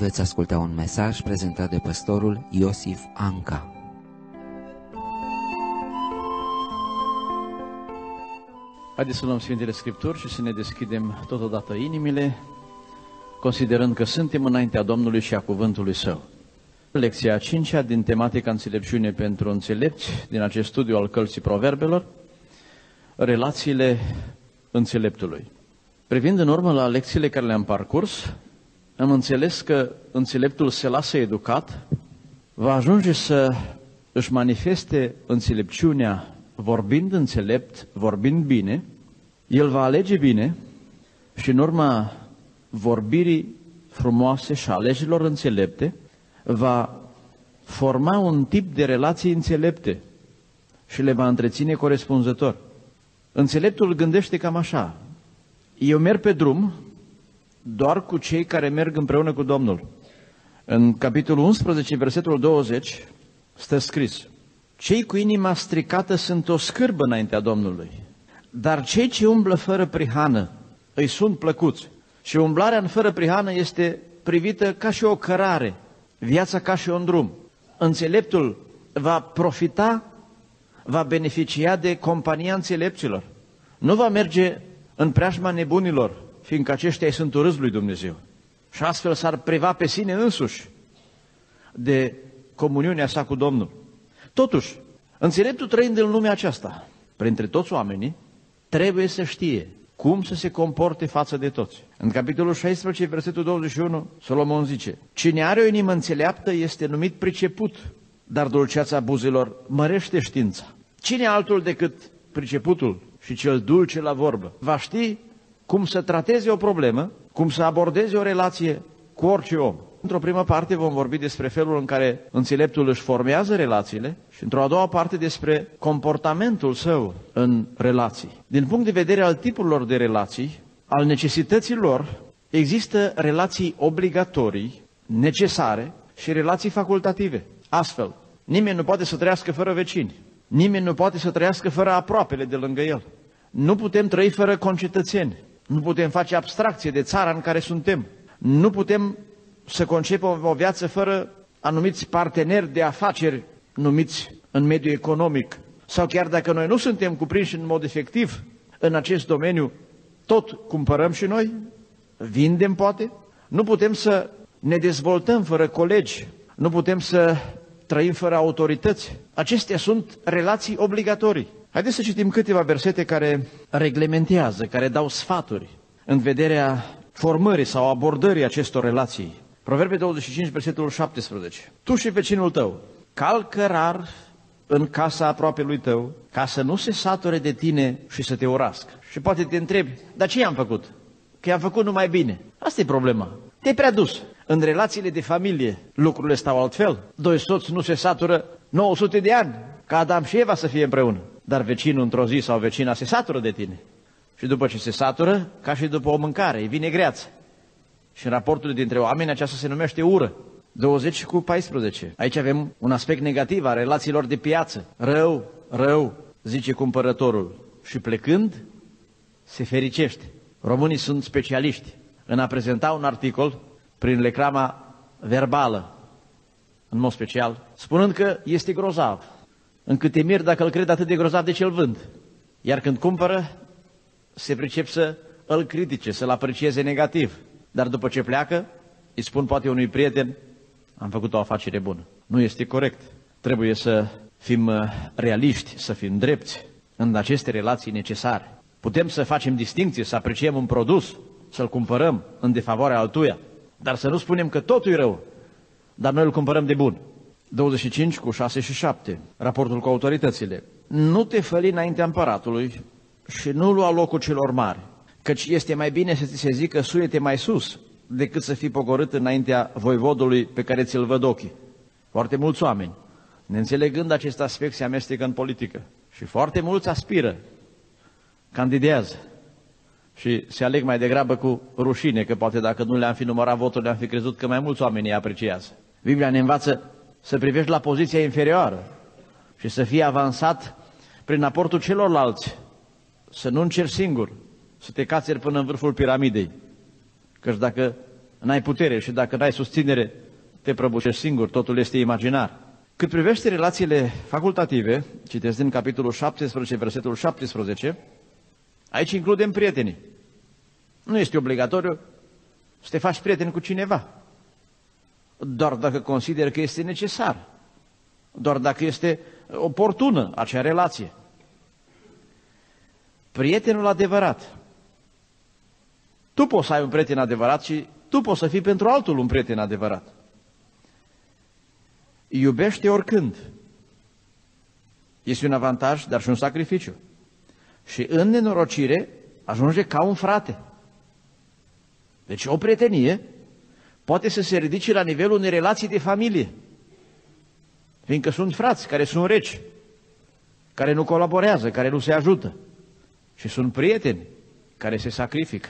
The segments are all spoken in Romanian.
Veți asculta un mesaj prezentat de păstorul Iosif Anca. Haideți să luăm Sfintele Scripturi și să ne deschidem totodată inimile, considerând că suntem înaintea Domnului și a cuvântului Său. Lecția a 5-a din tematica Înțelepciune pentru înțelepți, din acest studiu al Cărții Proverbelor, relațiile înțeleptului. Privind în urmă la lecțiile care le-am parcurs, am înțeles că înțeleptul se lasă educat, va ajunge să își manifeste înțelepciunea vorbind înțelept, vorbind bine, el va alege bine și în urma vorbirii frumoase și alegerilor înțelepte, va forma un tip de relații înțelepte și le va întreține corespunzător. Înțeleptul gândește cam așa: eu merg pe drum doar cu cei care merg împreună cu Domnul. În capitolul 11, versetul 20, stă scris: cei cu inima stricată sunt o scârbă înaintea Domnului, dar cei ce umblă fără prihană îi sunt plăcuți. Și umblarea în fără prihană este privită ca și o cărare, viața ca și un drum. Înțeleptul va profita, va beneficia de compania înțelepților. Nu va merge în preajma nebunilor, fiindcă aceștia îi sunt urâți lui Dumnezeu. Și astfel s-ar priva pe sine însuși de comuniunea sa cu Domnul. Totuși, înțeleptul trăind în lumea aceasta, printre toți oamenii, trebuie să știe cum să se comporte față de toți. În capitolul 16, versetul 21, Solomon zice: cine are o inimă înțeleaptă este numit priceput, dar dulceața buzelor mărește știința. Cine altul decât priceputul și cel dulce la vorbă va ști cum să trateze o problemă, cum să abordeze o relație cu orice om. Într-o primă parte vom vorbi despre felul în care înțeleptul își formează relațiile și într-o a doua parte despre comportamentul său în relații. Din punct de vedere al tipurilor de relații, al necesităților, există relații obligatorii, necesare și relații facultative. Astfel, nimeni nu poate să trăiască fără vecini, nimeni nu poate să trăiască fără aproapele de lângă el. Nu putem trăi fără concetățeni, nu putem face abstracție de țara în care suntem, nu putem să concepem o viață fără anumiți parteneri de afaceri numiți în mediul economic. Sau chiar dacă noi nu suntem cuprinși în mod efectiv în acest domeniu, tot cumpărăm și noi, vindem poate. Nu putem să ne dezvoltăm fără colegi, nu putem să trăim fără autorități. Acestea sunt relații obligatorii. Haideți să citim câteva versete care reglementează, care dau sfaturi în vederea formării sau abordării acestor relații. Proverbe 25, versetul 17. Tu și vecinul tău calcă rar în casa aproape lui tău, ca să nu se sature de tine și să te urască. Și poate te întrebi: dar ce i-am făcut? Că i-am făcut numai bine. Asta e problema. Te-ai prea dus. În relațiile de familie lucrurile stau altfel. Doi soți nu se satură 900 de ani, ca Adam și Eva să fie împreună. Dar vecinul într-o zi sau vecina se satură de tine. Și după ce se satură, ca și după o mâncare, îi vine greață. Și în raportul dintre oameni aceasta se numește ură. 20 cu 14. Aici avem un aspect negativ a relațiilor de piață. Rău, rău, zice cumpărătorul. Și plecând, se fericește. Românii sunt specialiști în a prezenta un articol prin reclama verbală, în mod special, spunând că este grozav. Încât te miri dacă îl cred atât de grozav de ce îl vând. Iar când cumpără, se pricep să îl critice, să-l aprecieze negativ. Dar după ce pleacă, îi spun poate unui prieten: am făcut o afacere bună. Nu este corect. Trebuie să fim realiști, să fim drepți în aceste relații necesare. Putem să facem distinție, să apreciem un produs, să-l cumpărăm în defavoarea altuia, dar să nu spunem că totul e rău, dar noi îl cumpărăm de bun. 25 cu 6 și 7. Raportul cu autoritățile. Nu te făli înaintea împăratului și nu lua locul celor mari, căci este mai bine să ți se zică suiete mai sus, decât să fii pogorât înaintea voivodului pe care ți-l văd ochii. Foarte mulți oameni, neînțelegând acest aspect, se amestecă în politică. Și foarte mulți aspiră, candidează și se aleg mai degrabă cu rușine, că poate dacă nu le-am fi numărat votul, le-am fi crezut că mai mulți oameni îi apreciază. Biblia ne învață să privești la poziția inferioară și să fii avansat prin aportul celorlalți, să nu încerci singur, să te cațeri până în vârful piramidei. Căci dacă n-ai putere și dacă n-ai susținere, te prăbușești singur, totul este imaginar. Cât privește relațiile facultative, citesc din capitolul 17, versetul 17, aici includem prietenii. Nu este obligatoriu să te faci prieten cu cineva, doar dacă consider că este necesar, doar dacă este oportună acea relație. Prietenul adevărat. Tu poți să ai un prieten adevărat și tu poți să fii pentru altul un prieten adevărat. Iubește oricând. Este un avantaj, dar și un sacrificiu. Și în nenorocire ajunge ca un frate. Deci o prietenie poate să se ridice la nivelul unei relații de familie. Fiindcă sunt frați care sunt reci, care nu colaborează, care nu se ajută. Și sunt prieteni care se sacrifică.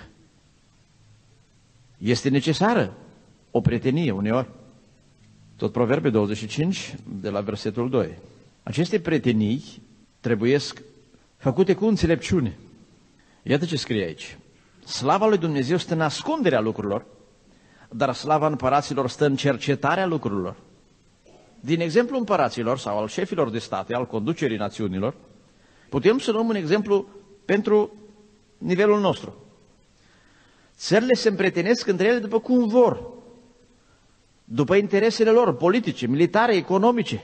Este necesară o prietenie uneori. Tot Proverbe 25, de la versetul 2. Aceste prietenii trebuiesc făcute cu înțelepciune. Iată ce scrie aici. Slava lui Dumnezeu stă în ascunderea lucrurilor, dar slava împăraților stă în cercetarea lucrurilor. Din exemplu împăraților sau al șefilor de state, al conducerii națiunilor, putem să luăm un exemplu pentru nivelul nostru. Țările se împrietenesc între ele după cum vor, după interesele lor politice, militare, economice.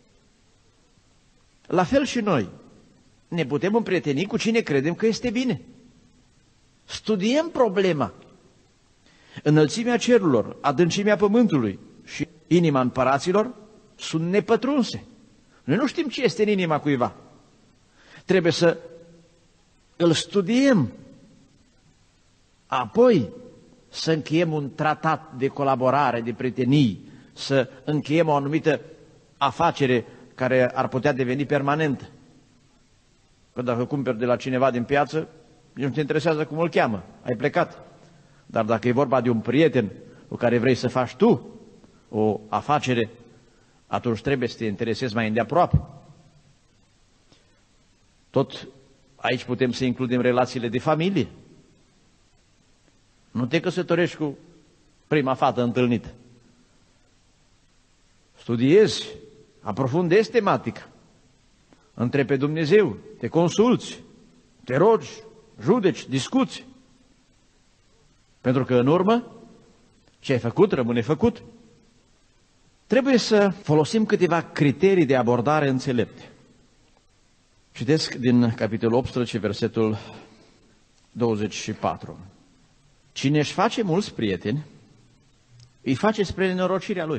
La fel și noi ne putem împrieteni cu cine credem că este bine. Studiem problema. Înălțimea cerurilor, adâncimea pământului și inima împăraților sunt nepătrunse. Noi nu știm ce este în inima cuiva. Trebuie să îl studiem. Apoi să încheiem un tratat de colaborare, de prietenii, să încheiem o anumită afacere care ar putea deveni permanentă. Că dacă cumperi de la cineva din piață, nu te interesează cum îl cheamă, ai plecat. Dar dacă e vorba de un prieten cu care vrei să faci tu o afacere, atunci trebuie să te interesezi mai îndeaproape. Tot aici putem să includem relațiile de familie. Nu te căsătorești cu prima fată întâlnită. Studiezi, aprofundezi tematica, întrebi pe Dumnezeu, te consulți, te rogi, judeci, discuți. Pentru că în urmă, ce ai făcut rămâne făcut. Trebuie să folosim câteva criterii de abordare înțelepte. Citesc din capitolul 18, versetul 24. Cine își face mulți prieteni, îi face spre nenorocirea lui.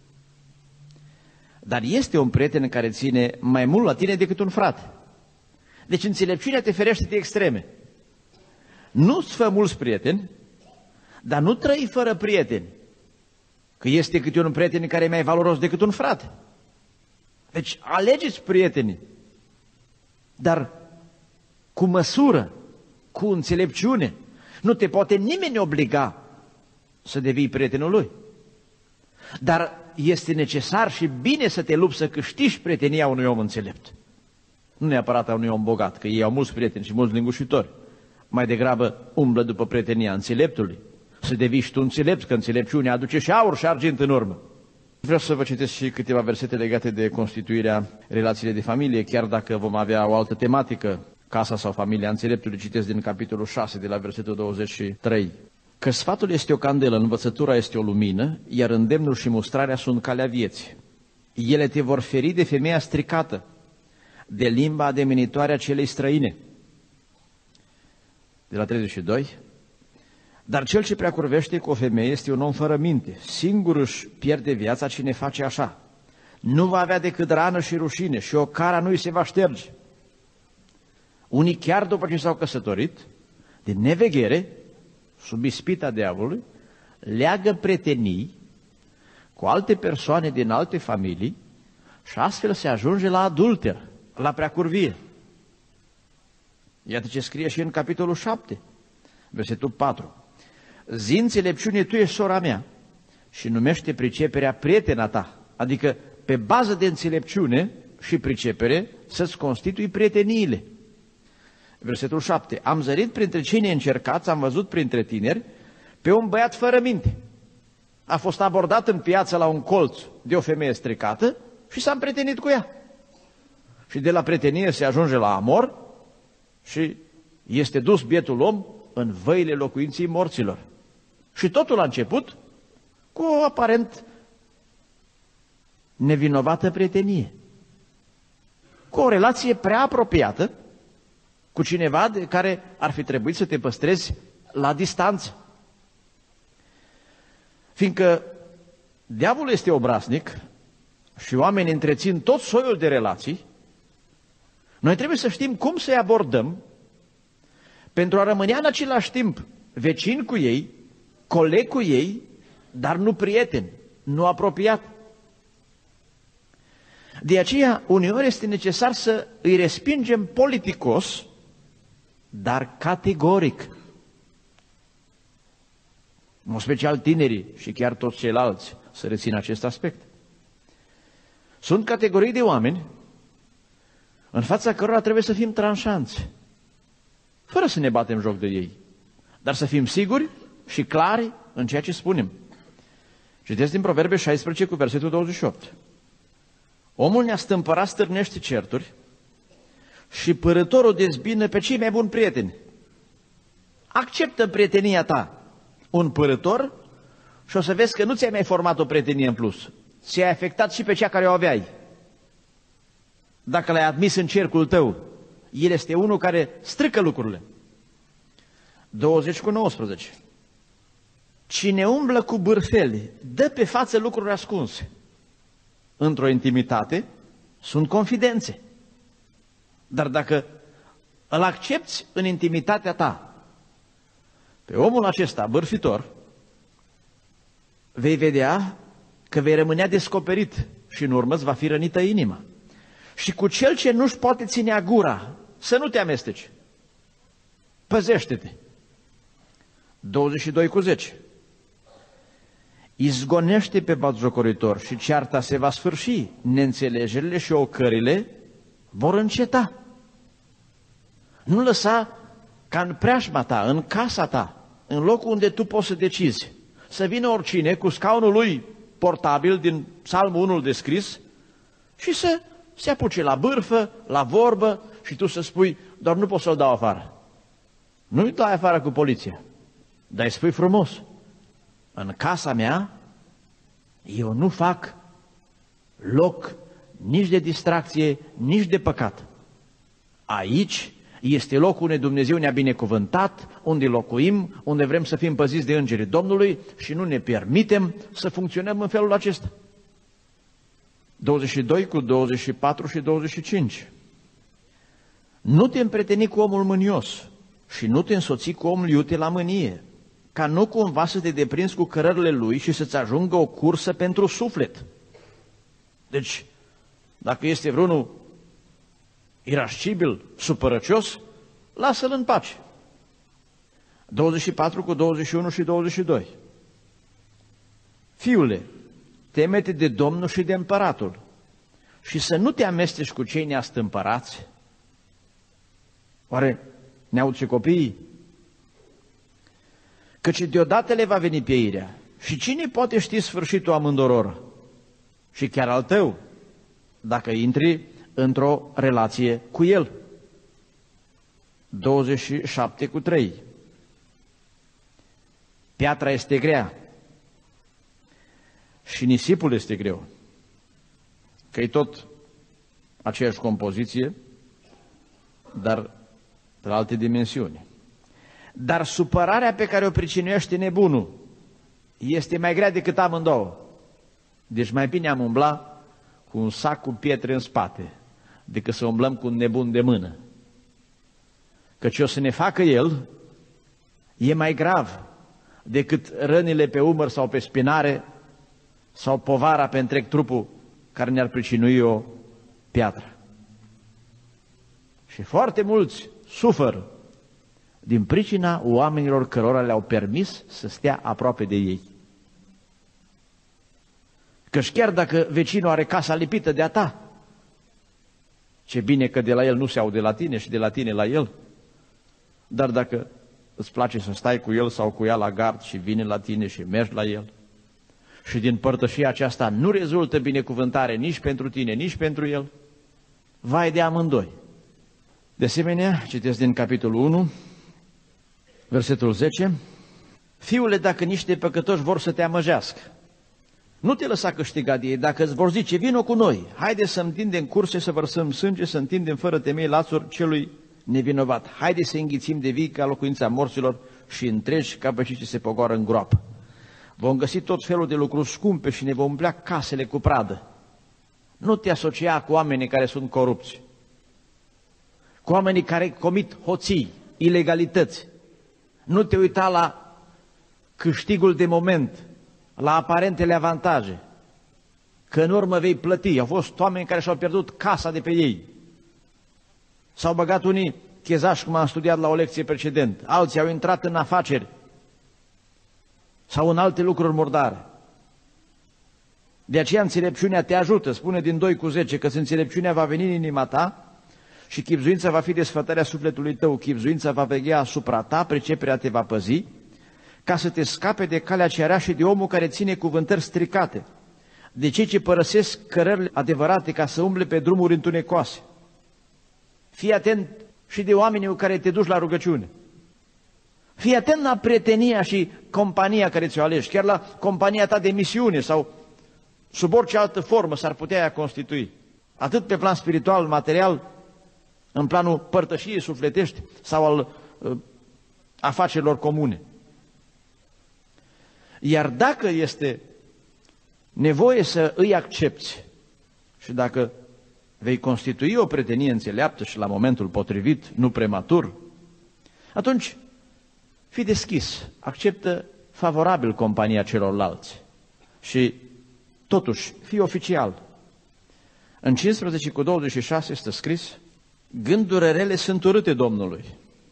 Dar este un prieten care ține mai mult la tine decât un frate. Deci înțelepciunea te ferește de extreme. Nu-ți fă mulți prieteni, dar nu trăi fără prieteni. Că este câte un prieten care e mai valoros decât un frate. Deci alegeți prietenii, dar cu măsură, cu înțelepciune. Nu te poate nimeni obliga să devii prietenul lui. Dar este necesar și bine să te lupți să câștigi prietenia unui om înțelept. Nu neapărat a unui om bogat, că ei au mulți prieteni și mulți lingușitori. Mai degrabă umblă după prietenia înțeleptului. Să devii și tu înțelept, că înțelepciunea aduce și aur și argint în urmă. Vreau să vă citesc și câteva versete legate de constituirea relațiilor de familie, chiar dacă vom avea o altă tematică, casa sau familia înțeleptului. Citesc din capitolul 6, de la versetul 23. Că sfatul este o candelă, învățătura este o lumină, iar îndemnul și mustrarea sunt calea vieții. Ele te vor feri de femeia stricată, de limba ademenitoare a celei străine. De la 32. Dar cel ce prea curvește cu o femeie este un om fără minte. Singur își pierde viața cine face așa. Nu va avea decât rană și rușine și o cara nu-i se va șterge. Unii chiar după ce s-au căsătorit, din neveghere, sub ispita diavolului, leagă prietenii cu alte persoane din alte familii și astfel se ajunge la adulter, la preacurvie. Iată ce scrie și în capitolul 7, versetul 4. Zi înțelepciune, tu ești sora mea și numește priceperea prietena ta, adică pe bază de înțelepciune și pricepere să-ți constitui prieteniile. Versetul 7. Am zărit printre cei neîncercați, am văzut printre tineri pe un băiat fără minte. a fost abordat în piață la un colț de o femeie stricată și s-a împrietenit cu ea. Și de la prietenie se ajunge la amor și este dus bietul om în văile locuinții morților. Și totul a început cu o aparent nevinovată prietenie, cu o relație prea apropiată cu cineva de care ar fi trebuit să te păstrezi la distanță. Fiindcă diavolul este obraznic și oamenii întrețin tot soiul de relații, noi trebuie să știm cum să-i abordăm pentru a rămâne în același timp vecin cu ei, coleg cu ei, dar nu prieten, nu apropiat. De aceea, uneori este necesar să îi respingem politicos, dar categoric. În special tinerii și chiar toți ceilalți să rețină acest aspect. Sunt categorii de oameni în fața cărora trebuie să fim tranșanți, fără să ne batem joc de ei, dar să fim siguri și clari în ceea ce spunem. Citesc din Proverbe 16 cu versetul 28. Omul neastâmpărat stârnește certuri și părătorul dezbină pe cei mai buni prieteni. Acceptă în prietenia ta un părător și o să vezi că nu ți-ai mai format o prietenie în plus. Ți-ai afectat și pe cea care o aveai. Dacă l-ai admis în cercul tău, el este unul care strică lucrurile. 20 cu 19. Cine umblă cu bârfele, dă pe față lucruri ascunse. Într-o intimitate sunt confidențe. Dar dacă îl accepți în intimitatea ta, pe omul acesta bârfitor, vei vedea că vei rămânea descoperit și în urmă îți va fi rănită inima. Și cu cel ce nu-și poate ținea gura, să nu te amesteci. Păzește-te. 22 cu 10. Izgonește pe batjocoritor și cearta se va sfârși, neînțelegerile și ocările vor înceta. Nu lăsa ca în preajma ta, în casa ta, în locul unde tu poți să decizi, să vină oricine cu scaunul lui portabil din Psalmul 1 descris și să se apuce la bârfă, la vorbă și tu să spui, doar nu pot să-l dau afară. Nu-i dai afară cu poliția, dar îi spui frumos, în casa mea eu nu fac loc nici de distracție, nici de păcat. Aici este locul unde Dumnezeu ne-a binecuvântat, unde locuim, unde vrem să fim păziți de îngerii Domnului și nu ne permitem să funcționăm în felul acesta. 22 cu 24 și 25. Nu te împrieteni cu omul mânios și nu te însoți cu omul iute la mânie, ca nu cumva să te deprinzi cu cărările lui și să-ți ajungă o cursă pentru suflet. Deci, dacă este vreunul irascibil, supărăcios, lasă-l în pace. 24 cu 21 și 22. Fiule, teme-te de Domnul și de împăratul și să nu te amesteci cu cei neastâmpărați. Oare ne-aud și copiii? Căci deodată le va veni pieirea și cine poate ști sfârșitul amânduror? Și chiar al tău, dacă intri într-o relație cu el. 27 cu 3. Piatra este grea și nisipul este greu, că e tot aceeași compoziție, dar de la alte dimensiuni. Dar supărarea pe care o pricinuiește nebunul este mai grea decât amândouă. Deci mai bine am umbla cu un sac cu pietre în spate decât să umblăm cu un nebun de mână. Căci o să ne facă el e mai grav decât rănile pe umăr sau pe spinare sau povara pe întreg trupul care ne-ar pricinui o piatră. Și foarte mulți suferă din pricina oamenilor cărora le-au permis să stea aproape de ei. Căci chiar dacă vecinul are casa lipită de-a ta, ce bine că de la el nu se aude la tine și de la tine la el, dar dacă îți place să stai cu el sau cu ea la gard și vine la tine și mergi la el, și din părtășia aceasta nu rezultă binecuvântare nici pentru tine, nici pentru el, vai de amândoi. De asemenea, citesc din capitolul 1, versetul 10, Fiule, dacă niște păcătoși vor să te amăgească, nu te lăsa câștigat de ei. Dacă îți vor zice, vină cu noi, haide să întindem curse, să vărsăm sânge, să întindem fără temei lațuri celui nevinovat. Haide să înghițim de vii ca locuința morților și întregi ca pe cei ce se pogoară în groapă. Vom găsi tot felul de lucruri scumpe și ne vom umplea casele cu pradă. Nu te asocia cu oamenii care sunt corupți, cu oamenii care comit hoții, ilegalități. Nu te uita la câștigul de moment, la aparentele avantaje, că în urmă vei plăti. Au fost oameni care și-au pierdut casa de pe ei. S-au băgat unii chezași, cum am studiat la o lecție precedentă. Alții au intrat în afaceri sau în alte lucruri murdare. De aceea înțelepciunea te ajută, spune din 2:10, că înțelepciunea va veni în inima ta și chibzuința va fi desfătarea sufletului tău, chibzuința va veghea asupra ta, priceperea te va păzi, ca să te scape de calea cea rea și de omul care ține cuvântări stricate, de cei ce părăsesc cărările adevărate ca să umble pe drumuri întunecoase. Fii atent și de oamenii cu care te duci la rugăciune. Fii atent la prietenia și compania care ți-o alegi, chiar la compania ta de misiune sau sub orice altă formă s-ar putea ea constitui. Atât pe plan spiritual, material, în planul părtășiei sufletești sau al afacerilor comune. Iar dacă este nevoie să îi accepți și dacă vei constitui o prietenie înțeleaptă și la momentul potrivit, nu prematur, atunci fii deschis, acceptă favorabil compania celorlalți și totuși fii oficial. În 15:26 este scris, gândurile rele sunt urâte Domnului,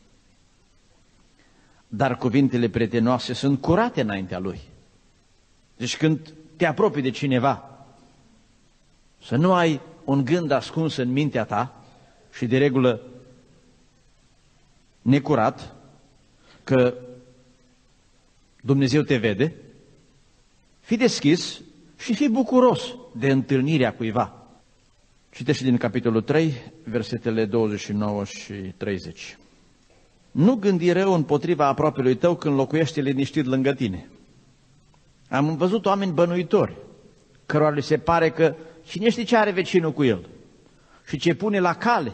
dar cuvintele prietenoase sunt curate înaintea Lui. Deci când te apropii de cineva, să nu ai un gând ascuns în mintea ta și de regulă necurat, că Dumnezeu te vede, fii deschis și fii bucuros de întâlnirea cuiva. Citește din capitolul 3, versetele 29 și 30. Nu gândi rău împotriva aproapelui tău când locuiește liniștit lângă tine. Am văzut oameni bănuitori, cărora li se pare că cine știe ce are vecinul cu el și ce pune la cale.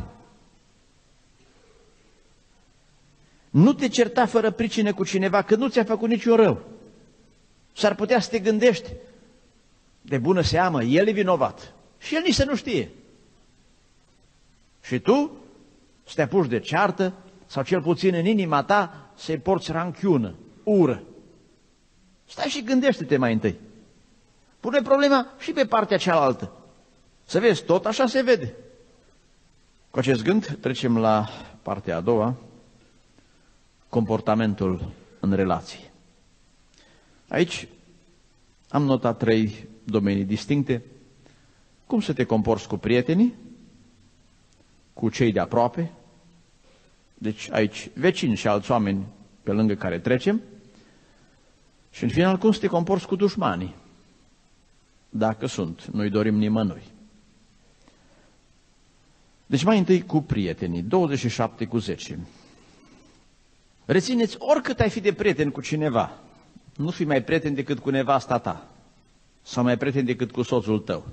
Nu te certa fără pricină cu cineva, că nu ți-a făcut niciun rău. S-ar putea să te gândești, de bună seamă, el e vinovat și el nici să nu știe. Și tu să te apuci de ceartă sau cel puțin în inima ta să-i porți ranchiună, ură. Stai și gândește-te mai întâi. Pune problema și pe partea cealaltă. Să vezi, tot așa se vede. Cu acest gând trecem la partea a doua, comportamentul în relații. Aici am notat 3 domenii distincte. Cum să te comporți cu prietenii, cu cei de aproape, deci aici vecini și alți oameni pe lângă care trecem, și în final cum să te comporți cu dușmanii, dacă sunt, nu-i dorim nimănui. Deci mai întâi cu prietenii, 27:10. Rețineți, oricât ai fi de prieten cu cineva, nu fi mai prieten decât cu nevasta ta sau mai prieten decât cu soțul tău.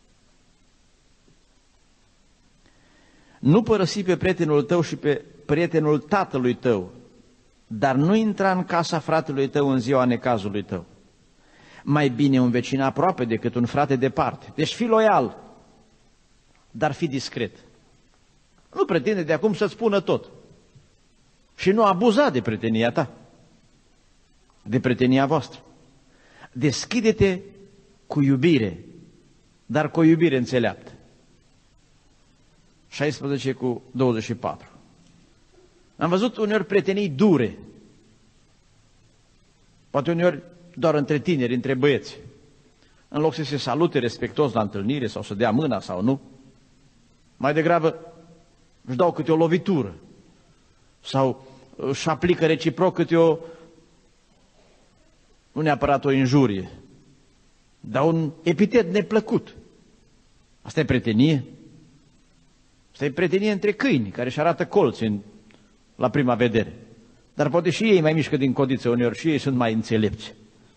Nu părăsi pe prietenul tău și pe prietenul tatălui tău, dar nu intra în casa fratelui tău în ziua necazului tău. Mai bine un vecin aproape decât un frate departe. Deci fii loial, dar fii discret. Nu pretinde de acum să-ți spună tot. Și nu abuza de prietenia ta, de prietenia voastră. Deschide-te cu iubire, dar cu o iubire înțeleaptă. 16:24. Am văzut uneori prietenii dure, poate uneori doar între tineri, între băieți. În loc să se salute respectos la întâlnire sau să dea mâna sau nu, mai degrabă își dau câte o lovitură sau își aplică reciproc câte o, nu neapărat o injurie, dau un epitet neplăcut. Asta e prietenie? Asta e prietenie între câini care își arată colți la prima vedere. Dar poate și ei mai mișcă din codiță uneori și ei sunt mai înțelepți.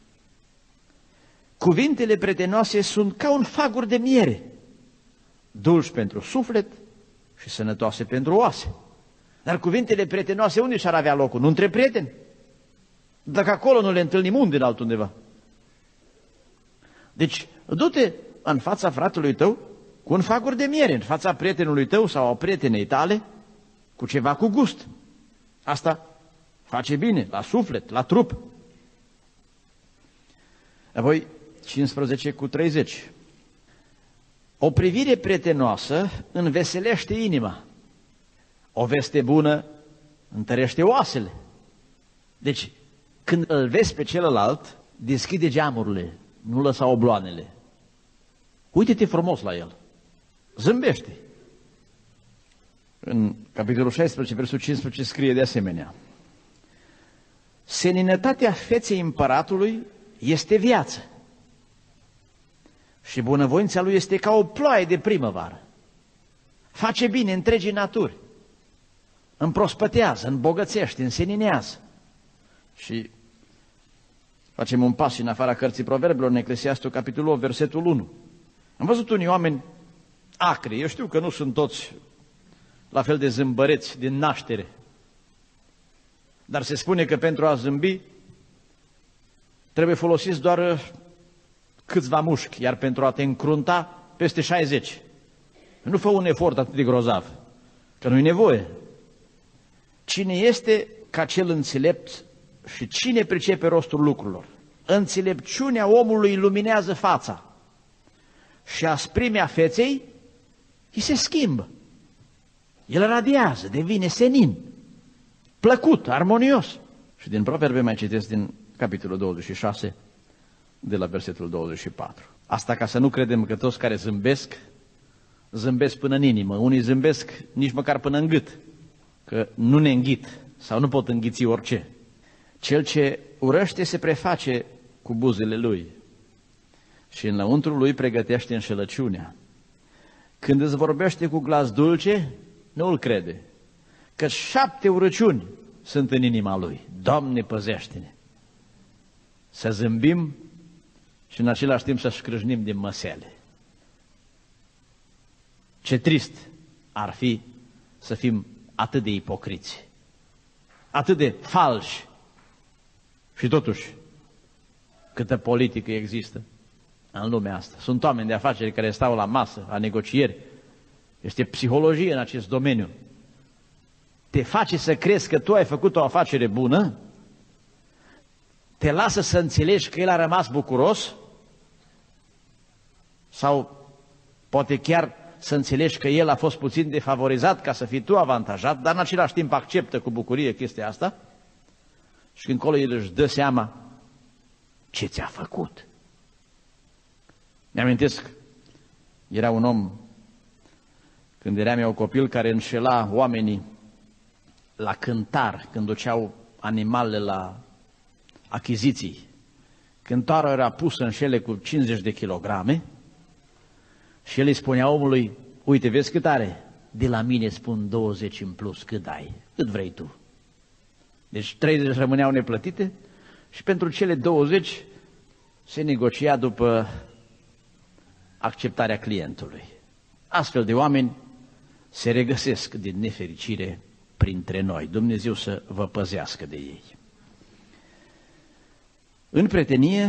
Cuvintele prietenoase sunt ca un fagur de miere, dulci pentru suflet și sănătoase pentru oase. Dar cuvintele prietenoase unde și-ar avea locul? Nu între prieteni? Dacă acolo nu le întâlnim, unde în altundeva? Deci, du-te în fața fratelui tău cu un fagur de miere, în fața prietenului tău sau a prietenei tale, cu ceva cu gust. Asta face bine la suflet, la trup. Apoi, 15:30. O privire prietenoasă înveselește inima. O veste bună întărește oasele. Deci, când îl vezi pe celălalt, deschide geamurile, nu lăsa obloanele. Uite-te frumos la el. Zâmbește. În capitolul 16, versul 15 scrie de asemenea: seninătatea feței împăratului este viață și bunăvoința lui este ca o ploaie de primăvară. Face bine întregii naturi, împrospătează, îmbogățește, înseninează. Și facem un pas în afara cărții Proverbelor, în Eclesiastul, capitolul 8, versetul 1. Am văzut unii oameni acri, eu știu că nu sunt toți la fel de zâmbăreți din naștere, dar se spune că pentru a zâmbi trebuie folosiți doar câțiva mușchi, iar pentru a te încrunta peste 60. Nu fă un efort atât de grozav, că nu-i nevoie. Cine este ca cel înțelept și cine pricepe rostul lucrurilor? Înțelepciunea omului iluminează fața și asprimea feței îi se schimbă. El radiază, devine senin, plăcut, armonios. Și din Proverbe mai citesc din capitolul 26, de la versetul 24. Asta ca să nu credem că toți care zâmbesc, zâmbesc până în inimă. Unii zâmbesc nici măcar până în gât, că nu ne înghit sau nu pot înghiți orice. Cel ce urăște se preface cu buzele lui și înăuntru lui pregătește înșelăciunea. Când îți vorbește cu glas dulce, nu îl crede, că 7 urăciuni sunt în inima lui. Doamne, păzește-ne! Să zâmbim și în același timp să scrâșnim din măsele. Ce trist ar fi să fim atât de ipocriți, atât de falși. Și totuși, câtă politică există în lumea asta. Sunt oameni de afaceri care stau la masă, la negocieri. Este psihologie în acest domeniu. Te face să crezi că tu ai făcut o afacere bună, te lasă să înțelegi că el a rămas bucuros sau poate chiar să înțelegi că el a fost puțin defavorizat ca să fii tu avantajat, dar în același timp acceptă cu bucurie chestia asta și când încolo el își dă seama ce ți-a făcut. Mi-amintesc, era un om, când eram eu copil, care înșela oamenii la cântar, când duceau animalele la achiziții. Cântarul era pus în șele cu 50 de kilograme și el îi spunea omului: uite, vezi cât are? De la mine spun 20 în plus, cât ai? Cât vrei tu? Deci 30 rămâneau neplătite și pentru cele 20 se negocia după acceptarea clientului. Astfel de oameni se regăsesc din nefericire printre noi. Dumnezeu să vă păzească de ei. În prietenie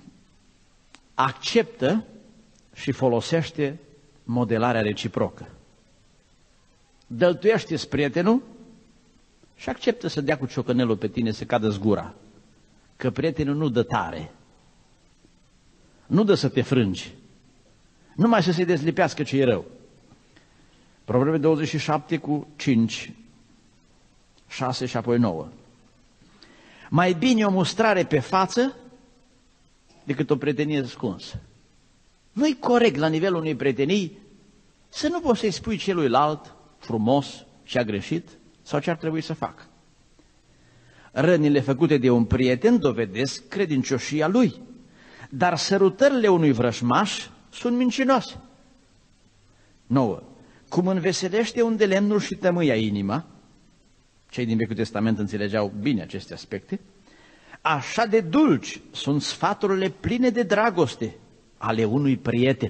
acceptă și folosește modelarea reciprocă. Dăltuiește-ți prietenul și acceptă să dea cu ciocănelul pe tine să cadă zgura. Că prietenul nu dă tare, nu dă să te frângi, numai să se dezlipească ce e rău. Proverbe 27 cu 5, 6 și apoi 9. Mai bine o mustrare pe față decât o prietenie ascunsă. Nu-i corect la nivelul unei prietenii să nu poți să-i spui celuilalt frumos ce a greșit sau ce ar trebui să facă. Rănile făcute de un prieten dovedesc credincioșia lui. dar sărutările unui vrășmaș sunt mincinoase. 9. Cum înveselește unde lemnul și tămâia inima, cei din Vechiul Testament înțelegeau bine aceste aspecte, așa de dulci sunt sfaturile pline de dragoste ale unui prieten.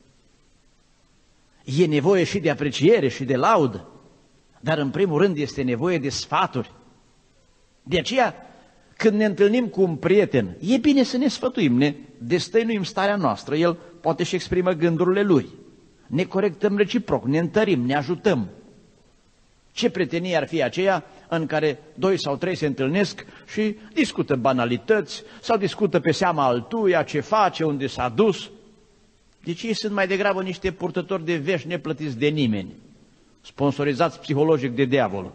E nevoie și de apreciere și de laudă, dar în primul rând este nevoie de sfaturi. De aceea, când ne întâlnim cu un prieten, e bine să ne sfătuim, ne destăinuim starea noastră, el poate și exprimă gândurile lui. Ne corectăm reciproc, ne întărim, ne ajutăm. Ce prietenie ar fi aceea în care 2 sau 3 se întâlnesc și discută banalități sau discută pe seama altuia, ce face, unde s-a dus? Deci ei sunt mai degrabă niște purtători de vești neplătiți de nimeni, sponsorizați psihologic de diavolul,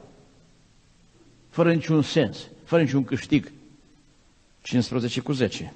fără niciun sens, fără niciun câștig. 15:10.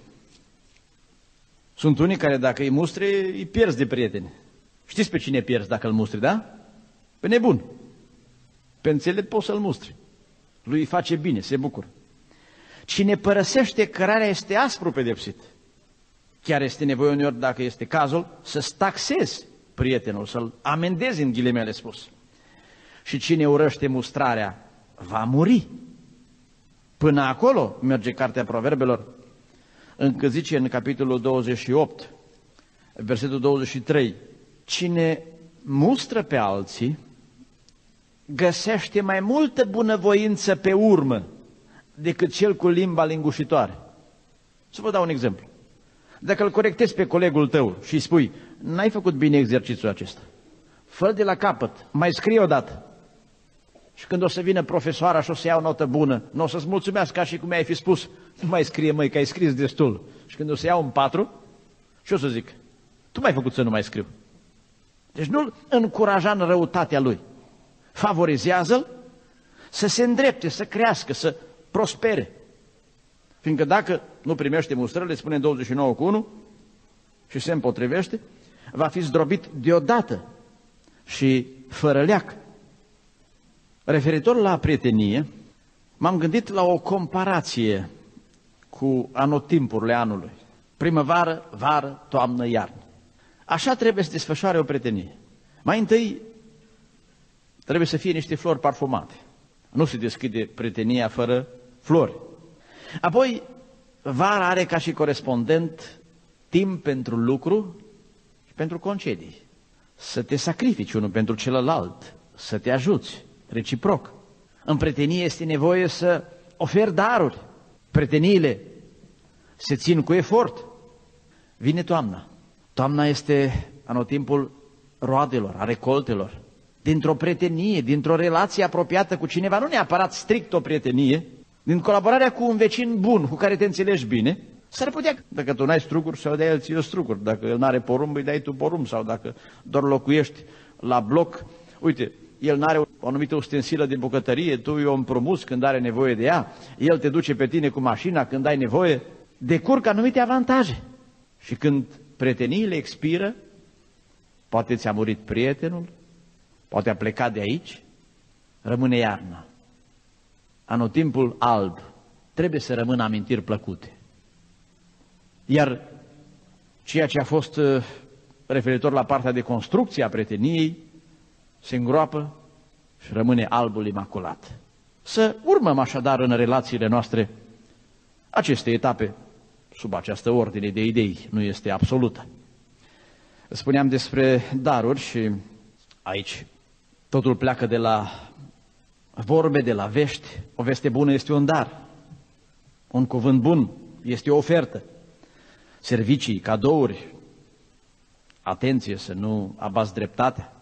Sunt unii care dacă îi mustri, îi pierzi de prieteni. Știți pe cine pierzi dacă îl mustri, da? Pe nebun. Pe înțelept poți să-l mustri. Lui îi face bine, se bucură. Cine părăsește cărarea este aspru pedepsit. Chiar este nevoie uneori, dacă este cazul, să-ți taxezi prietenul, să-l amendezi în ghilimele spus. Și cine urăște mustrarea va muri. Până acolo merge cartea Proverbelor, încă zice în capitolul 28, versetul 23, cine mustră pe alții găsește mai multă bunăvoință pe urmă decât cel cu limba lingușitoare. Să vă dau un exemplu. Dacă îl corectezi pe colegul tău și îi spui, n-ai făcut bine exercițiul acesta, fă de la capăt, mai scrie odată. Și când o să vină profesoara și o să ia o notă bună, nu o să-ți mulțumească ca și cum ai fi spus, nu mai scrie, măi, că ai scris destul. Și când o să iau un 4, și o să zic, tu m-ai făcut să nu mai scriu. Deci nu-l încuraja în răutatea lui. Favorizează-l să se îndrepte, să crească, să prospere. Fiindcă dacă nu primește mustrările, spune 29:1, și se împotrivește, va fi zdrobit deodată și fără leac. Referitor la prietenie, m-am gândit la o comparație cu anotimpurile anului. Primăvară, vară, toamnă, iarnă. Așa trebuie să desfășoare o prietenie. Mai întâi trebuie să fie niște flori parfumate. Nu se deschide prietenia fără flori. Apoi, vara are ca și corespondent timp pentru lucru și pentru concedii. Să te sacrifici unul pentru celălalt, să te ajuți, reciproc. În prietenie este nevoie să oferi daruri. Prieteniile se țin cu efort. Vine toamna. Toamna este anotimpul roadelor, a recoltelor. Dintr-o prietenie, dintr-o relație apropiată cu cineva, nu neapărat strict o prietenie, din colaborarea cu un vecin bun, cu care te înțelegi bine, s-ar putea, dacă tu n-ai struguri, să-i dai el ție struguri. Dacă el n-are porumb, îi dai tu porumb. Sau dacă doar locuiești la bloc, uite, el n-are o anumită ustensilă de bucătărie, tu îi o împrumuți când are nevoie de ea, el te duce pe tine cu mașina când ai nevoie, decurg anumite avantaje. Și când prieteniile expiră, poate ți-a murit prietenul, poate a plecat de aici, rămâne iarna. Anotimpul alb trebuie să rămână amintiri plăcute. Iar ceea ce a fost referitor la partea de construcție a prieteniei se îngroapă și rămâne albul imaculat. Să urmăm așadar în relațiile noastre aceste etape sub această ordine de idei, nu este absolută. Spuneam despre daruri și aici totul pleacă de la vorbe, de la vești. O veste bună este un dar, un cuvânt bun este o ofertă, servicii, cadouri, atenție să nu abați dreptatea,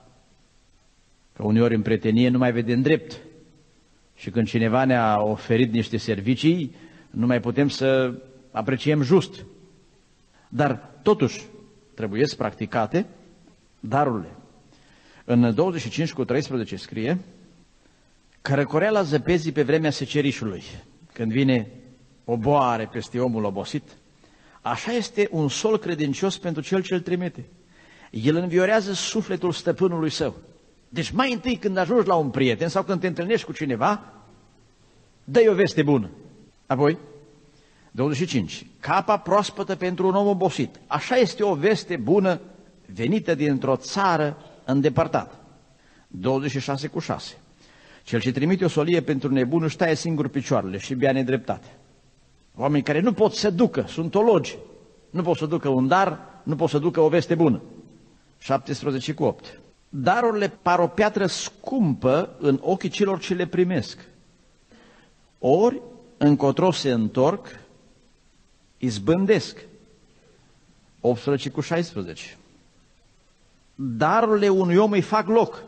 că uneori în prietenie nu mai vedem drept și când cineva ne-a oferit niște servicii, nu mai putem să apreciem just. Dar totuși trebuie să practicate darurile. În 25:13 scrie că răcoreala zăpezii pe vremea secerișului, când vine o boare peste omul obosit, așa este un sol credincios pentru cel ce îl trimite. El înviorează sufletul stăpânului său. Deci mai întâi când ajungi la un prieten sau când te întâlnești cu cineva, dă-i o veste bună. Apoi, 25. Capa proaspătă pentru un om obosit. Așa este o veste bună venită dintr-o țară îndepărtată. 26:6. Cel ce trimite o solie pentru nebun își taie singur picioarele și bea nedreptate. Oameni care nu pot să ducă, sunt ologi, nu pot să ducă un dar, nu pot să ducă o veste bună. 17:8. Darurile par o piatră scumpă în ochii celor ce le primesc. Ori încotro se întorc, izbândesc. 18:16. Darurile unui om îi fac loc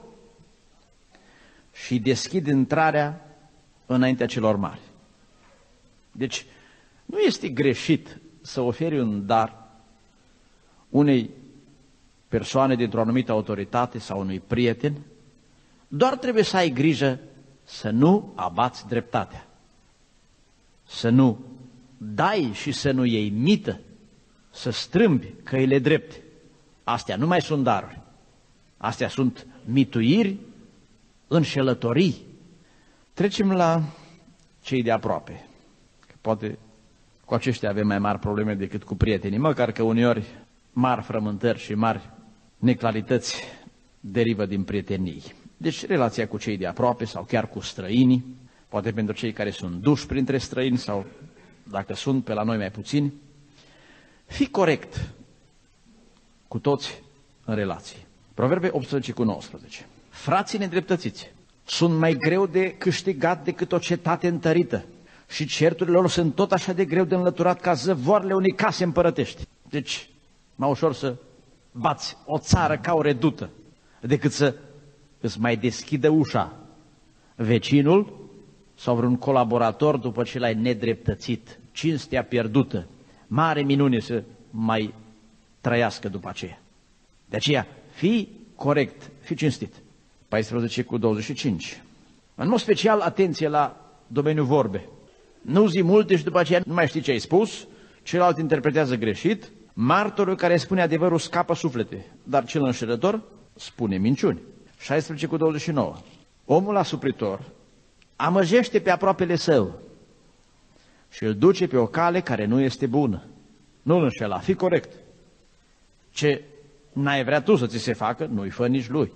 și deschid intrarea înaintea celor mari. Deci, nu este greșit să oferi un dar unei persoane dintr-o anumită autoritate sau unui prieten, doar trebuie să ai grijă să nu abați dreptatea, să nu dai și să nu iei mită, să strâmbi căile drepte. Astea nu mai sunt daruri, astea sunt mituiri, înșelătorii. Trecem la cei de aproape. Poate cu aceștia avem mai mari probleme decât cu prietenii, măcar că uneori mari frământări și mari neclarități derivă din prietenii. Deci relația cu cei de aproape sau chiar cu străinii, poate pentru cei care sunt duși printre străini sau dacă sunt pe la noi mai puțini, fii corect cu toți în relații. Proverbe 18:19. Frații nedreptățiți sunt mai greu de câștigat decât o cetate întărită și certurile lor sunt tot așa de greu de înlăturat ca zăvoarele unei case împărătești. Deci, mai ușor să bați o țară ca o redută decât să îți mai deschidă ușa vecinul sau vreun colaborator după ce l-ai nedreptățit, cinstea pierdută, mare minune să mai trăiască după aceea. De aceea, fii corect, fii cinstit. 14:25. În mod special, atenție la domeniul vorbe. Nu zi multe și după aceea nu mai știi ce ai spus, celălalt interpretează greșit, martorul care spune adevărul scapă suflete, dar cel înșelător spune minciuni. 16:29. Omul asupritor amăjește pe aproapele său și îl duce pe o cale care nu este bună. Nu-l înșela, fii corect. Ce n-ai vrea tu să ți se facă, nu-i fă nici lui.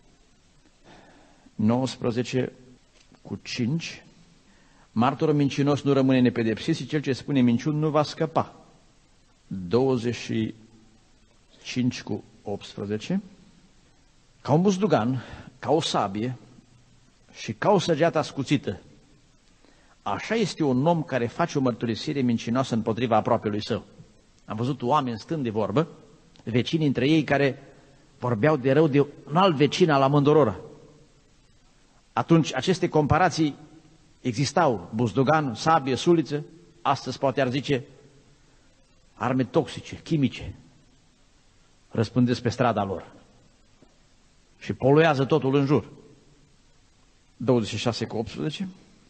19:5. Martorul mincinos nu rămâne nepedepsit și cel ce spune minciuni nu va scăpa. 25:18. Ca un buzdugan, ca o sabie și ca o săgeată ascuțită, așa este un om care face o mărturisire mincinoasă împotriva aproapelui său. Am văzut oameni stând de vorbă, vecini între ei care vorbeau de rău de un alt vecin al amândurora. Atunci aceste comparații existau, buzdugan, sabie, suliță, astăzi poate ar zice arme toxice, chimice, răspândesc pe strada lor și poluează totul în jur. 26:18.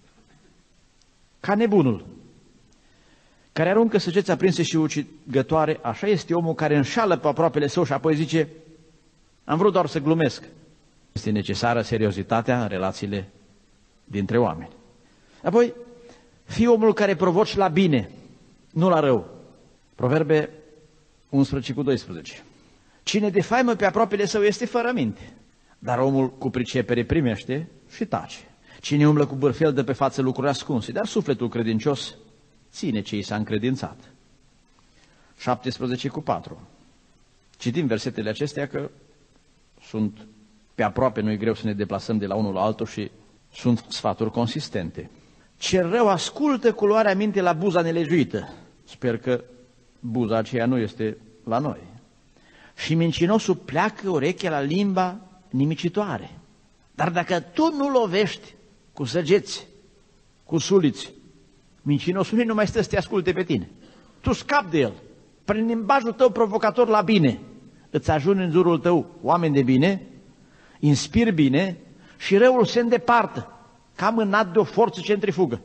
Ca nebunul care aruncă săgeți aprinse și ucigătoare, așa este omul care înșală pe aproapele său și apoi zice, am vrut doar să glumesc. Este necesară seriozitatea în relațiile dintre oameni. Apoi, fii omul care provoci la bine, nu la rău. Proverbe 11:12. Cine defaimă pe aproapele său este fără minte, dar omul cu pricepere primește și tace. Cine umblă cu bârfel dă pe față lucruri ascunse, dar sufletul credincios ține ce i s-a încredințat. 17:4. Citim versetele acestea că sunt pe aproape, nu-i greu să ne deplasăm de la unul la altul și sunt sfaturi consistente. Cel rău ascultă cu luarea minte la buza nelegiuită. Sper că buza aceea nu este la noi. Și mincinosul pleacă urechea la limba nimicitoare. Dar dacă tu nu lovești cu săgeți, cu suliți, mincinosul nu mai stă să te asculte pe tine. Tu scapi de el. Prin limbajul tău provocator la bine, îți ajung în jurul tău oameni de bine, inspiri bine și răul se îndepărtă, ca mânat de o forță centrifugă.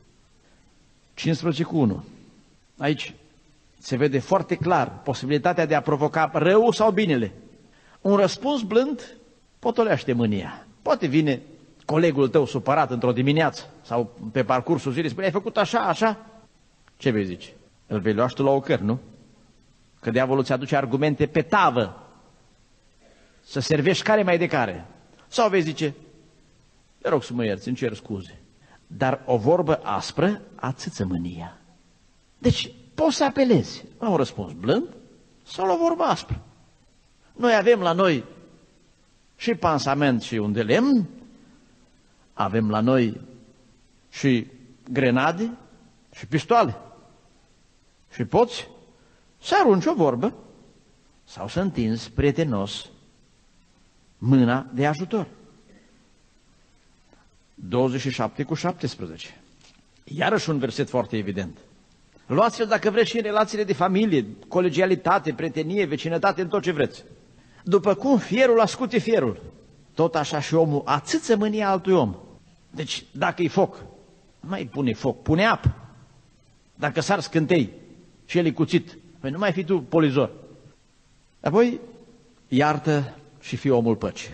15:1. Aici se vede foarte clar posibilitatea de a provoca răul sau binele. Un răspuns blând potolește mânia. Poate vine colegul tău supărat într-o dimineață sau pe parcursul zilei, spune, ai făcut așa, așa, Ce vei zice? Îl vei lua și tu la ocări, nu? Că diavolul ți aduce argumente pe tavă să servești care mai de care. Sau vei zice, te rog să mă ierți, îmi cer scuze. Dar o vorbă aspră ațâță mânia. Deci poți să apelezi la un răspuns blând sau la o vorbă aspră. Noi avem la noi și pansament și un de lemn, avem la noi și grenade și pistoale. Și poți să arunci o vorbă sau să întinzi prietenos mâna de ajutor. 27:17. Iarăși un verset foarte evident. Luați-l dacă vreți și în relațiile de familie, colegialitate, prietenie, vecinătate, în tot ce vreți. După cum fierul ascute fierul, tot așa și omul ațâță mânia altui om. Deci dacă e foc, nu mai pune foc, pune apă. Dacă sar scântei și el e cuțit, păi nu mai fi tu polizor. Apoi iartă și fii omul păcii.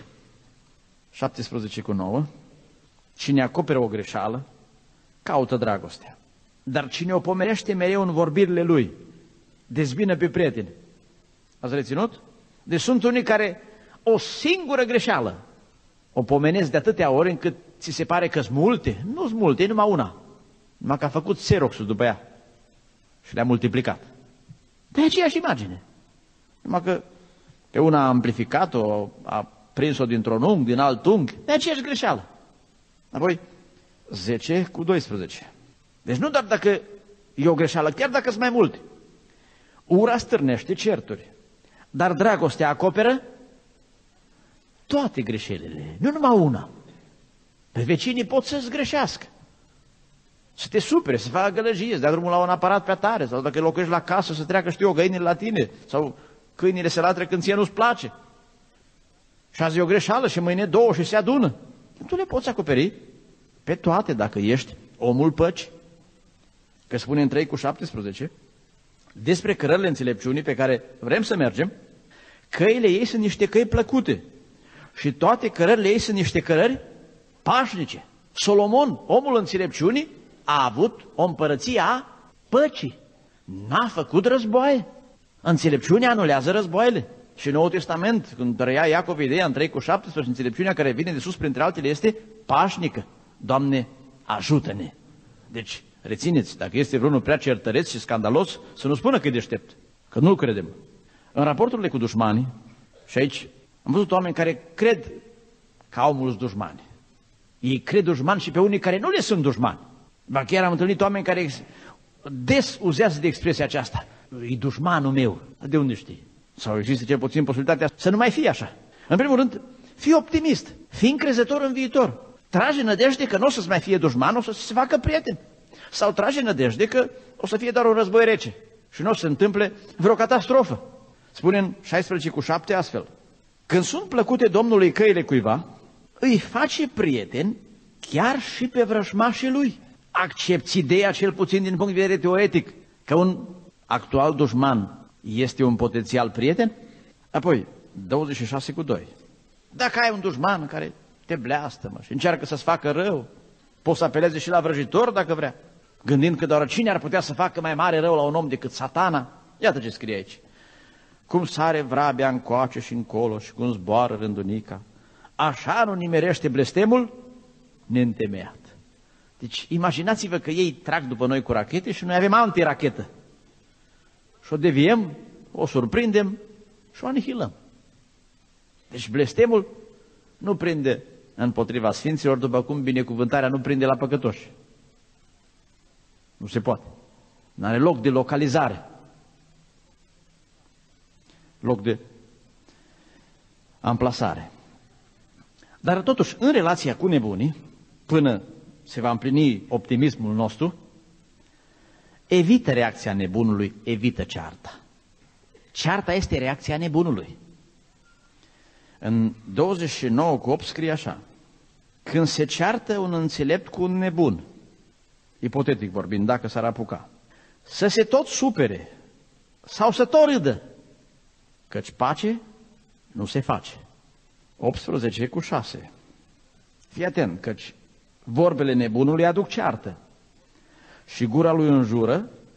17:9. Cine acoperă o greșeală, caută dragostea. Dar cine o pomenește mereu în vorbirile lui, dezbină pe prieteni. Ați reținut? Deci sunt unii care o singură greșeală o pomenesc de atâtea ori încât ți se pare că-s multe. Nu-s multe, e numai una. Numai că a făcut xeroxul după ea și le-a multiplicat. De aceeași imagine. Numai că pe una a amplificat-o, a prins-o dintr-un unghi, din alt unghi, de aceeași greșeală. Apoi 10:12. Deci nu doar dacă e o greșeală, chiar dacă sunt mai multe. Ura stârnește certuri, dar dragostea acoperă toate greșelile, nu numai una. Pe vecinii pot să-ți greșească, să te supere, să facă gălăgie, să dea drumul la un aparat prea tare, sau dacă locuiești la casă să treacă, știu eu, găinile la tine, sau câinile se latre când ție nu-ți place. Și azi e o greșeală și mâine două și se adună. Tu le poți acoperi pe toate dacă ești omul păcii. Că spune în 3:17 despre cărările înțelepciunii pe care vrem să mergem, căile ei sunt niște căi plăcute și toate cărările ei sunt niște cărări pașnice. Solomon, omul înțelepciunii, a avut o împărăție a păcii. N-a făcut războaie. Înțelepciunea anulează războaiele. Și în Noul Testament, când trăia Iacov ideea în 3:17, înțelepciunea care vine de sus printre altele este pașnică. Doamne, ajută-ne! Deci, rețineți, dacă este vreunul prea certăreț și scandalos, să nu spună că e deștept, că nu-l credem. În raporturile cu dușmanii, și aici am văzut oameni care cred că au mulți dușmani. Ei cred dușmani și pe unii care nu le sunt dușmani. Ba chiar am întâlnit oameni care des uzează de expresia aceasta. E dușmanul meu. De unde știi? Sau există cel puțin posibilitatea să nu mai fie așa. În primul rând, fii optimist, fii încrezător în viitor. Trage nădejde că nu o să-ți mai fie dușman, o să se facă prieten. Sau trage nădejde că o să fie doar un război rece și nu o să se întâmple vreo catastrofă. Spune în 16:7 astfel. Când sunt plăcute Domnului căile cuiva, îi face prieten chiar și pe vrășmașii lui. Accepți ideea, cel puțin din punct de vedere teoretic, că un actual dușman este un potențial prieten? Apoi, 26:2. Dacă ai un dușman care te bleastămă și încearcă să-ți facă rău, poți să apeleze și la vrăjitor dacă vrea, gândind că doar cine ar putea să facă mai mare rău la un om decât Satana. Iată ce scrie aici. Cum sare vrabia încoace și încolo și cum zboară rândunica, așa nu nimerește blestemul neîntemeiat. Deci imaginați-vă că ei trag după noi cu rachete și noi avem antirachetă. Și o deviem, o surprindem și o anihilăm. Deci blestemul nu prinde împotriva sfinților, după cum binecuvântarea nu prinde la păcătoși. Nu se poate. N-are loc de localizare. Loc de amplasare. Dar totuși, în relația cu nebunii, până se va împlini optimismul nostru, evită reacția nebunului, evită cearta. Cearta este reacția nebunului. În 29:8 scrie așa. Când se ceartă un înțelept cu un nebun, ipotetic vorbind, dacă s-ar apuca, să se tot supere sau să tot râdă, căci pace nu se face. 18:6. Fii atent, căci vorbele nebunului aduc ceartă și gura lui înjură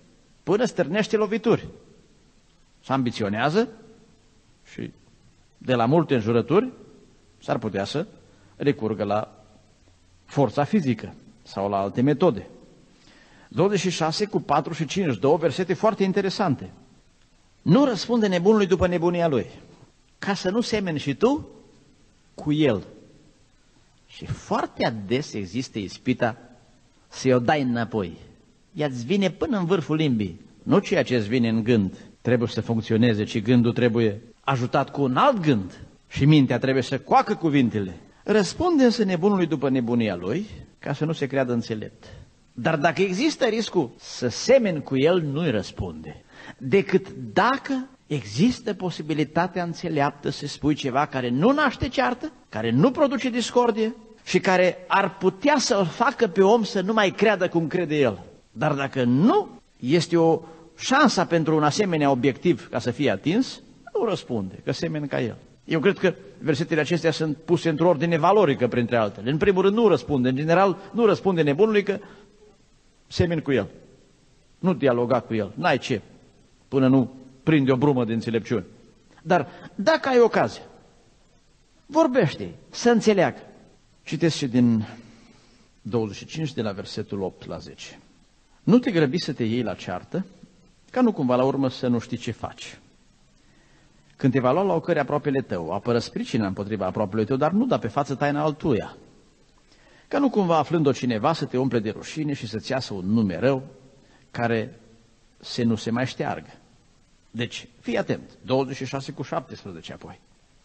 până stârnește lovituri. Se ambiționează și de la multe înjurături s-ar putea să recurgă la forța fizică sau la alte metode. 26 cu 4 și 5, două versete foarte interesante. Nu răspunde nebunului după nebunia lui, ca să nu semeni și tu cu el. Și foarte ades există ispita să-i o dai înapoi. Ea-ți vine până în vârful limbii, nu ceea ce îți vine în gând. Trebuie să funcționeze, ci gândul trebuie ajutat cu un alt gând și mintea trebuie să coacă cuvintele. Răspunde însă nebunului după nebunia lui, ca să nu se creadă înțelept. Dar dacă există riscul să semeni cu el, nu-i răspunde. Decât dacă există posibilitatea înțeleaptă să spui ceva care nu naște ceartă, care nu produce discordie și care ar putea să-l facă pe om să nu mai creadă cum crede el. Dar dacă nu este o șansă pentru un asemenea obiectiv ca să fie atins, nu răspunde, că semeni ca el. Eu cred că versetele acestea sunt puse într-o ordine valorică printre altele. În primul rând nu răspunde, în general nu răspunde nebunului că semeni cu el. Nu dialoga cu el, n-ai ce, până nu prinde o brumă de înțelepciune. Dar dacă ai ocazie, vorbește, să înțeleagă. Citesc și din 25 de la versetul 8 la 10. Nu te grăbi să te iei la ceartă, ca nu cumva la urmă să nu știi ce faci. Când te va lua la ocări aproapele tău, apără spricina împotriva aproapelui tău, dar nu da pe față taina altuia. Ca nu cumva aflând-o cineva să te umple de rușine și să-ți iasă un nume rău care nu se mai șteargă. Deci, fii atent, 26 cu 17 apoi.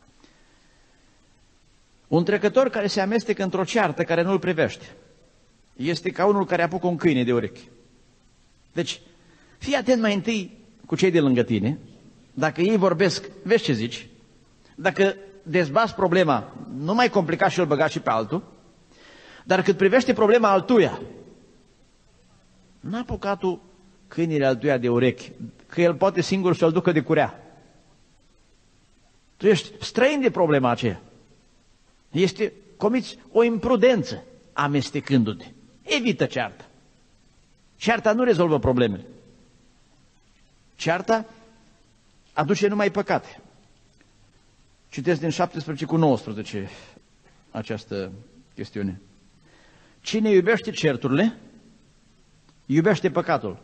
Un trecător care se amestecă într-o ceartă care nu-l privește este ca unul care apucă un câine de urechi. Deci, fii atent mai întâi cu cei de lângă tine, dacă ei vorbesc, vezi ce zici, dacă dezbați problema, nu mai complica și îl băga și pe altul, dar cât privește problema altuia, n-a apucat tu câinile altuia de urechi, că el poate singur să-l ducă de curea. Tu ești străin de problema aceea. Comiți o imprudență amestecându-te. Evită cearta. Cearta nu rezolvă problemele. Cearta aduce numai păcate. Citesc din 17 cu 19 această chestiune. Cine iubește certurile, iubește păcatul.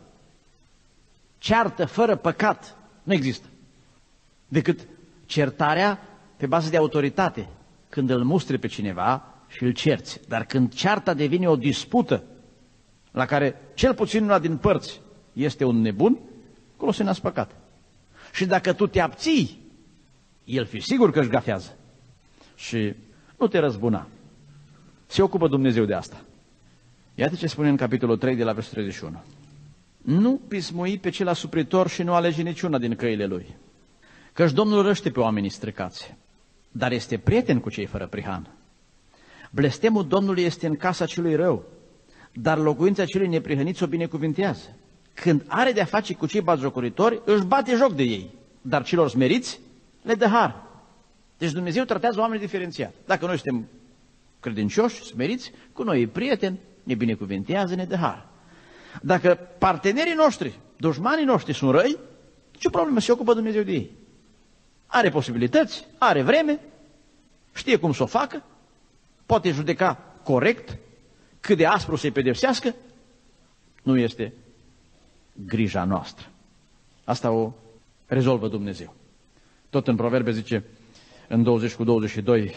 Ceartă fără păcat nu există. Decât certarea pe bază de autoritate, când îl mustri pe cineva și îl cerți. Dar când cearta devine o dispută la care cel puțin una din părți este un nebun, acolo se nasc păcate. Și dacă tu te abții, el fi sigur că își gafează. Și nu te răzbuna. Se ocupă Dumnezeu de asta. Iată ce spune în capitolul 3 de la versetul 31. Nu pismui pe cel asupritor și nu alege niciuna din căile lui. Căci Domnul răște pe oamenii stricați, dar este prieten cu cei fără prihan. Blestemul Domnului este în casa celui rău, dar locuința celui neprihănit o binecuvintează. Când are de-a face cu cei batjocoritori, își bate joc de ei, dar celor smeriți le dă har. Deci Dumnezeu tratează oamenii diferențiat. Dacă noi suntem credincioși, smeriți, cu noi e prieten, ne binecuvintează, ne dă har. Dacă partenerii noștri, dușmanii noștri sunt răi, ce problemă, se ocupă Dumnezeu de ei. Are posibilități, are vreme, știe cum să o facă, poate judeca corect, cât de aspru să-i pedepsească, nu este grija noastră. Asta o rezolvă Dumnezeu. Tot în Proverbe zice, în 20 cu 22,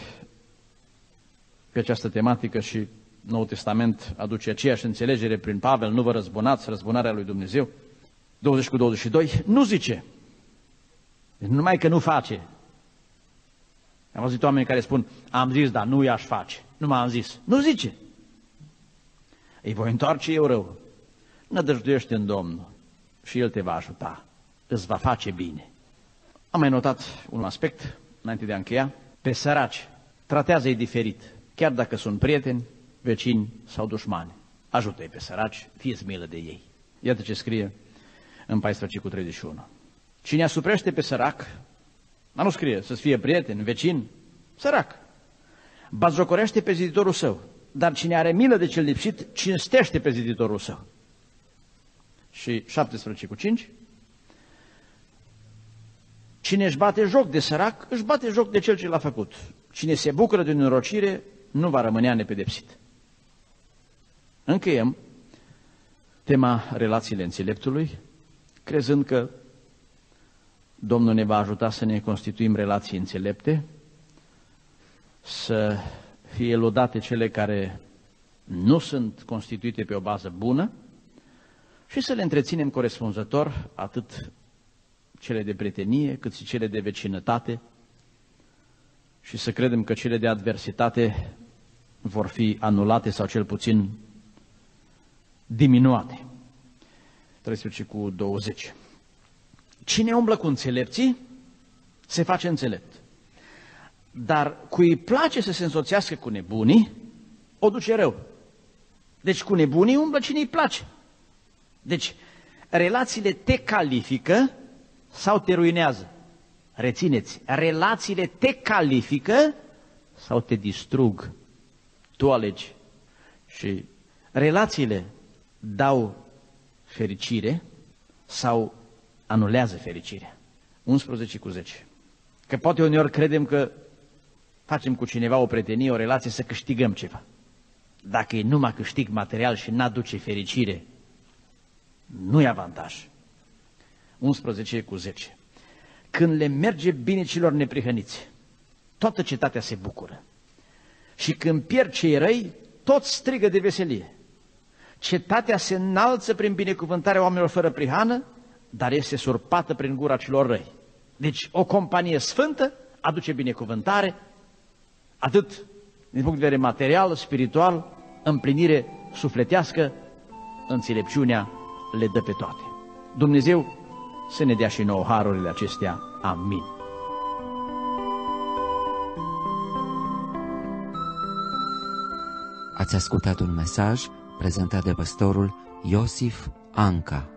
pe această tematică și Noul Testament aduce aceeași înțelegere prin Pavel, nu vă răzbunați, răzbunarea lui Dumnezeu. 20 cu 22, nu zice, numai că nu face. Am auzit oameni care spun, am zis, dar nu i-aș face. Nu m-am zis. Nu zice. Îi voi întoarce eu rău. Nădăjduiește în Domnul și El te va ajuta. Îți va face bine. Am mai notat un aspect, înainte de a încheia. Pe săraci, tratează-i diferit. Chiar dacă sunt prieteni, vecini sau dușmani. Ajută-i pe săraci, fie-ți milă de ei. Iată ce scrie în 14 cu 31. Cine asuprește pe sărac, dar nu scrie să-ți fie prieten, vecin, sărac. Batjocorește pe ziditorul său, dar cine are milă de cel lipsit, cinstește pe ziditorul său. și 17:5. Cine își bate joc de sărac, își bate joc de cel ce l-a făcut. Cine se bucură de nenorocire, nu va rămâne nepedepsit. Încheiem tema relațiile înțeleptului, crezând că Domnul ne va ajuta să ne constituim relații înțelepte, să fie lăudate cele care nu sunt constituite pe o bază bună și să le întreținem corespunzător atât cele de prietenie cât și cele de vecinătate și să credem că cele de adversitate vor fi anulate sau cel puțin diminuate. 13:20. Cine umblă cu înțelepții se face înțelept, dar cui îi place să se însoțească cu nebunii, o duce rău. Deci cu nebunii umblă cine îi place. Deci relațiile te califică sau te ruinează. Rețineți, relațiile te califică sau te distrug. Tu alegi. Și relațiile dau fericire sau anulează fericirea. 11:10. Că poate uneori credem că facem cu cineva o prietenie, o relație să câștigăm ceva. Dacă e numai câștig material și n-aduce fericire, nu e avantaj. 11:10. Când le merge bine celor neprihăniți, toată cetatea se bucură. Și când pierd cei răi, toți strigă de veselie. Cetatea se înalță prin binecuvântarea oamenilor fără prihană, dar este surpată prin gura celor răi. Deci o companie sfântă aduce binecuvântare, atât din punct de vedere material, spiritual, împlinire sufletească, înțelepciunea le dă pe toate. Dumnezeu să ne dea și nouă harurile acestea. Amin. Ați ascultat un mesaj prezentat de pastorul Iosif Anca.